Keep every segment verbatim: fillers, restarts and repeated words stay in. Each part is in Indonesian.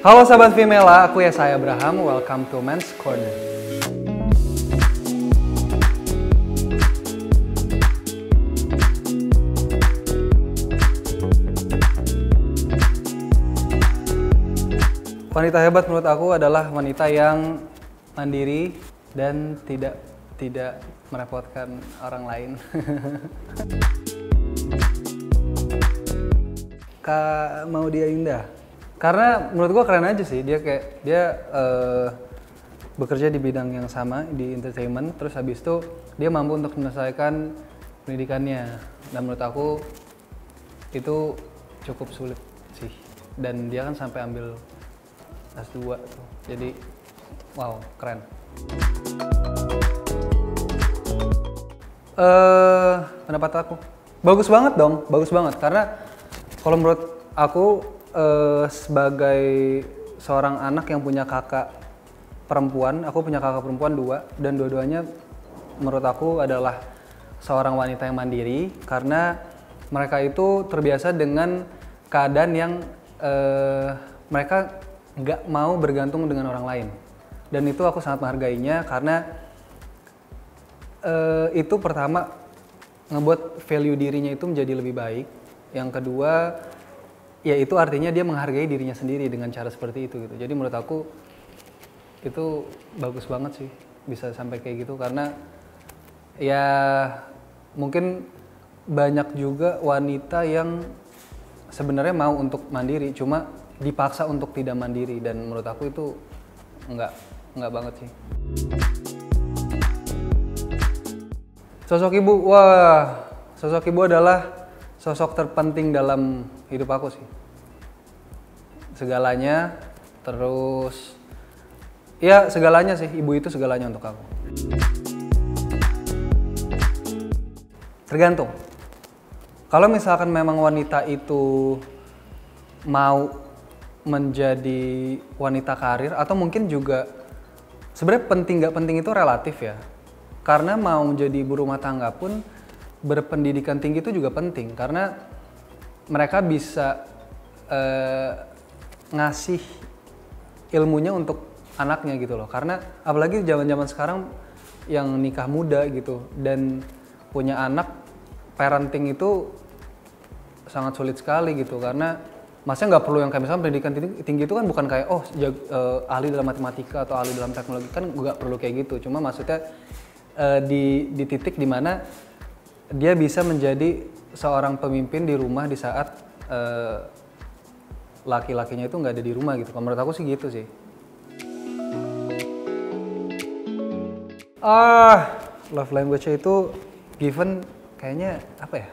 Halo sahabat Vimela, aku Yesaya Abraham. Welcome to Men's Corner. Wanita hebat menurut aku adalah wanita yang mandiri dan tidak tidak merepotkan orang lain. Kak Maudia Indah. Karena menurut gua keren aja sih, dia kayak dia uh, bekerja di bidang yang sama di entertainment, terus habis itu dia mampu untuk menyelesaikan pendidikannya. Dan menurut aku itu cukup sulit sih. Dan dia kan sampai ambil S dua tuh. Jadi wow, keren. Uh, pendapat aku bagus banget dong, bagus banget karena kalau menurut aku Uh, sebagai seorang anak yang punya kakak perempuan, aku punya kakak perempuan dua, dan dua-duanya menurut aku adalah seorang wanita yang mandiri karena mereka itu terbiasa dengan keadaan yang uh, mereka nggak mau bergantung dengan orang lain, dan itu aku sangat menghargainya karena uh, itu pertama ngebuat value dirinya itu menjadi lebih baik. Yang kedua, ya itu artinya dia menghargai dirinya sendiri dengan cara seperti itu gitu. Jadi menurut aku itu bagus banget sih bisa sampai kayak gitu karena ya mungkin banyak juga wanita yang sebenarnya mau untuk mandiri cuma dipaksa untuk tidak mandiri, dan menurut aku itu enggak enggak banget sih. Sosok ibu, wah sosok ibu adalah sosok terpenting dalam hidup aku sih. Segalanya, terus ya segalanya sih, ibu itu segalanya untuk aku. Tergantung. Kalau misalkan memang wanita itu mau menjadi wanita karir, atau mungkin juga sebenarnya penting nggak penting itu relatif ya. Karena mau menjadi ibu rumah tangga pun berpendidikan tinggi itu juga penting karena mereka bisa uh, ngasih ilmunya untuk anaknya gitu loh. Karena apalagi zaman-zaman sekarang yang nikah muda gitu dan punya anak, parenting itu sangat sulit sekali gitu karena maksudnya nggak perlu yang kayak misalnya pendidikan tinggi, tinggi itu kan bukan kayak oh jag, uh, ahli dalam matematika atau ahli dalam teknologi, kan nggak perlu kayak gitu. Cuma maksudnya uh, di di titik dimana dia bisa menjadi seorang pemimpin di rumah di saat uh, laki-lakinya itu nggak ada di rumah gitu. Menurut aku sih gitu sih. Ah, love language-nya itu given kayaknya apa ya?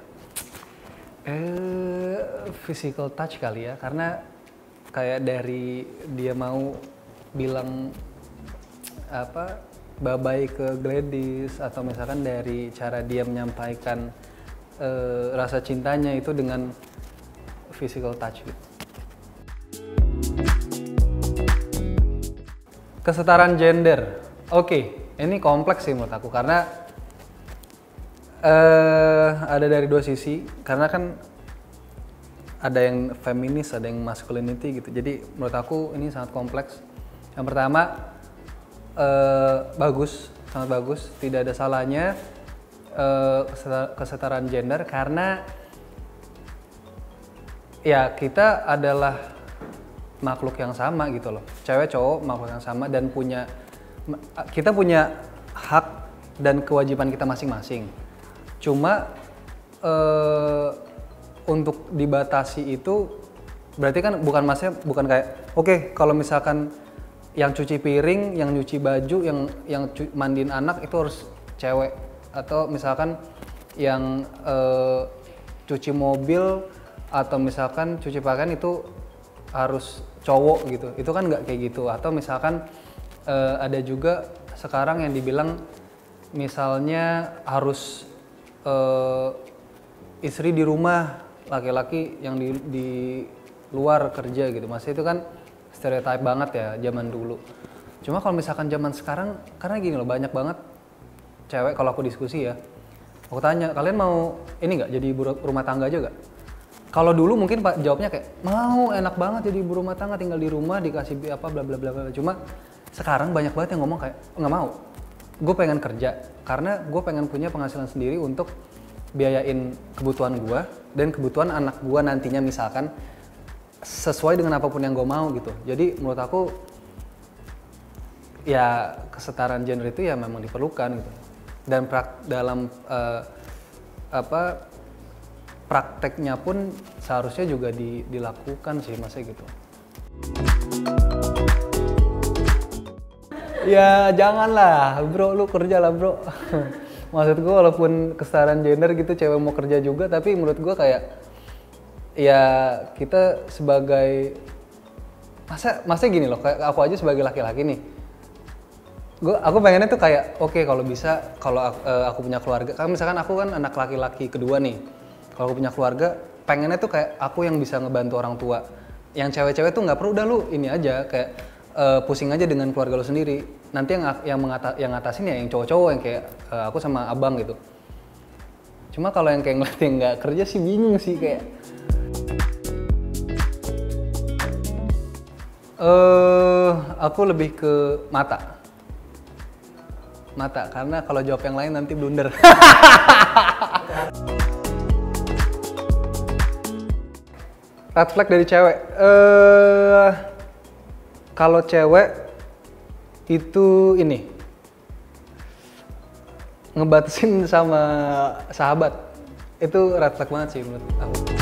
Eh, physical touch kali ya, karena kayak dari dia mau bilang apa? Bye-bye ke Gladys, atau misalkan dari cara dia menyampaikan uh, rasa cintanya itu dengan physical touch gitu. Kesetaraan gender, oke, okay. Ini kompleks sih menurut aku karena uh, ada dari dua sisi, karena kan ada yang feminis, ada yang masculinity gitu. Jadi menurut aku ini sangat kompleks. Yang pertama, Uh, bagus, sangat bagus, tidak ada salahnya uh, kesetaraan gender karena ya kita adalah makhluk yang sama gitu loh, cewek cowok makhluk yang sama dan punya kita punya hak dan kewajiban kita masing-masing. Cuma uh, untuk dibatasi itu berarti kan bukan masnya bukan kayak oke okay, kalau misalkan yang cuci piring, yang nyuci baju, yang yang cu- mandiin anak itu harus cewek, atau misalkan yang uh, cuci mobil atau misalkan cuci pakaian itu harus cowok gitu. Itu kan nggak kayak gitu. Atau misalkan uh, ada juga sekarang yang dibilang misalnya harus uh, istri di rumah, laki-laki yang di, di luar kerja gitu. Maksudnya itu kan stereotype banget ya zaman dulu. Cuma kalau misalkan zaman sekarang, karena gini loh, banyak banget cewek, kalau aku diskusi ya, aku tanya, kalian mau ini nggak jadi ibu rumah tangga aja nggak? Kalau dulu mungkin Pak jawabnya kayak mau enak banget jadi ibu rumah tangga tinggal di rumah dikasih apa bla bla bla bla. Cuma sekarang banyak banget yang ngomong kayak nggak mau. Gue pengen kerja karena gue pengen punya penghasilan sendiri untuk biayain kebutuhan gue dan kebutuhan anak gue nantinya misalkan sesuai dengan apapun yang gue mau gitu. Jadi menurut aku ya kesetaraan gender itu ya memang diperlukan gitu. Dan prak, dalam uh, apa prakteknya pun seharusnya juga di, dilakukan sih masnya gitu. Ya janganlah bro, lu kerja lah bro. Maksud gue walaupun kesetaraan gender gitu cewek mau kerja juga, tapi menurut gue kayak ya kita sebagai masa masa gini loh, kayak aku aja sebagai laki-laki nih. Gue aku pengennya tuh kayak oke okay, kalau bisa kalau aku, uh, aku punya keluarga, kan misalkan aku kan anak laki-laki kedua nih. Kalau aku punya keluarga, pengennya tuh kayak aku yang bisa ngebantu orang tua. Yang cewek-cewek tuh nggak perlu, udah lu ini aja kayak uh, pusing aja dengan keluarga lu sendiri. Nanti yang yang mengata, yang ngatasin ya yang cowok-cowok yang kayak uh, aku sama abang gitu. Cuma kalau yang kayak ngeliat yang nggak kerja sih bingung sih kayak. Uh, aku lebih ke mata. Mata, karena kalau jawab yang lain nanti blunder. Red flag dari cewek, uh, kalau cewek itu ini ngebatasin sama sahabat, itu red flag banget sih menurut aku.